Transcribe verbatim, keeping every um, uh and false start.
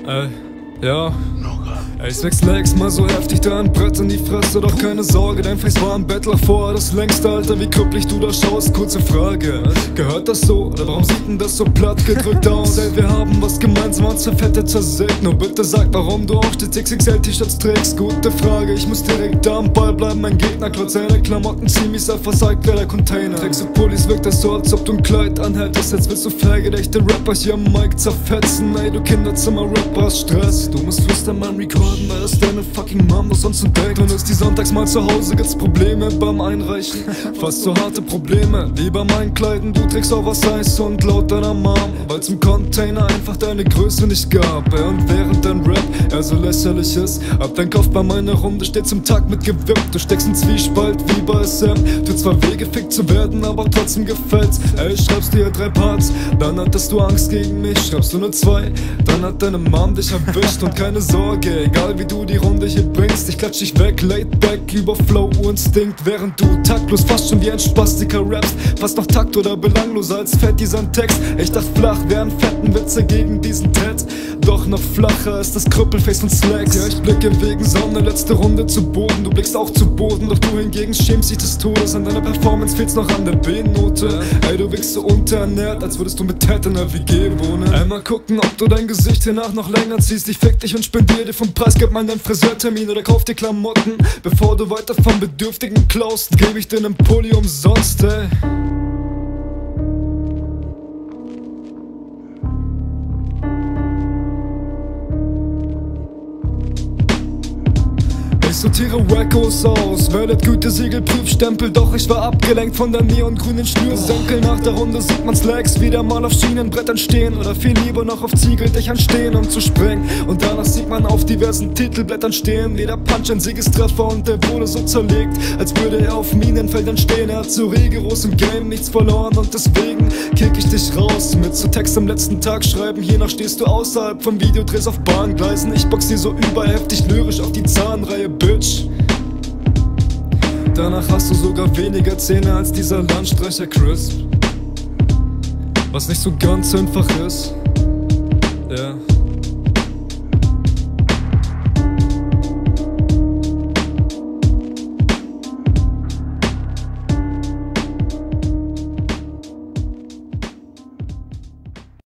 Ey, ja. Ey, ich wächst Legs mal so heftig, da ein Brett in die Fresse. Doch keine Sorge, dein Face war ein Bettler vor das längste, Alter, wie krüppelig du da schaust. Kurze Frage, gehört das so? Oder warum sieht denn das so platt gedrückt aus? Ey, wir haben was gemeinsam, uns zerfettet, zersägt. Nur bitte sag, warum du auch stets X X L-T-Shirts trägst. Gute Frage, ich muss direkt da am Ball bleiben. Mein Gegner klaut seine Klamotten ziemlich sehr versagt, wer der Container. Trägst du Pullis, wirkt das so, als ob du ein Kleid anhältst. Jetzt willst du pflegedächte Rapper hier am Mic zerfetzen. Ey, du Kinderzimmer-Rapper hast Stress. Du musst flüstern beim Recorden, weil das deine fucking Mom was sonst so denkt. Und ist die sonntags mal zu Hause, gibt's Probleme beim Einreichen. Fast so harte Probleme wie beim Einkleiden. Du trägst Oversize und laut deiner Mom, weil's im Container einfach deine Größe nicht gab. Ey, und während dein Rap er so lächerlich ist, ab dein Kopf bei meiner Runde steht zum Takt mit gewippt. Du steckst in Zwiespalt wie bei Sam. Du zwar Wege fickt zu werden, aber trotzdem gefällt's. Ey, schreibst dir drei Parts, dann hattest du Angst gegen mich. Schreibst du nur zwei, dann hat deine Mom dich erwischt. Und keine Sorge, egal wie du die Runde hier bringst, ich klatsch dich weg, laid back, über Flow, Instinkt. Während du taktlos fast schon wie ein Spastiker rappst, fast noch takt oder belangloser als fett dieser Text. Ich dachte flach wären fetten Witze gegen diesen Ted, doch noch flacher ist das Krüppelface von Slacks. Ja, ich blicke wegen Sonne, letzte Runde zu Boden, du blickst auch zu Boden, doch du hingegen schämst dich des Todes. An deiner Performance fehlt's noch an der B-Note. Ey, du wirkst so unterernährt, als würdest du mit Ted in der W G wohnen. Einmal gucken, ob du dein Gesicht hiernach noch länger ziehst. Ich fick dich und spendier dir vom Preis, gib mal deinen Friseurtermin oder kauf dir Klamotten. Bevor du weiter vom Bedürftigen klaust, geb ich dir nen Pulli umsonst, ey. Ich sortiere Wackos aus, werdet Gütesiegel, Prüfstempel, doch ich war abgelenkt von der neongrünen Schnürsenkel. Nach der Runde sieht man Slacks wieder mal auf Schienenbrettern stehen oder viel lieber noch auf Ziegeldächern stehen, um zu springen. Und danach sieht man auf diversen Titelblättern stehen, jeder Punch ein Siegestreffer und der wurde so zerlegt, als würde er auf Minenfeldern stehen. Er hat so rigoros im Game nichts verloren und deswegen kick ich dich raus. Mit so Text am letzten Tag schreiben, hiernach stehst du außerhalb vom Videodrehs auf Bahngleisen. Ich box dir so überheftig lyrisch auf die Zahnreihe, Bitch. Danach hast du sogar weniger Zähne als dieser Landstreicher Crisp, was nicht so ganz einfach ist. Ja. Yeah.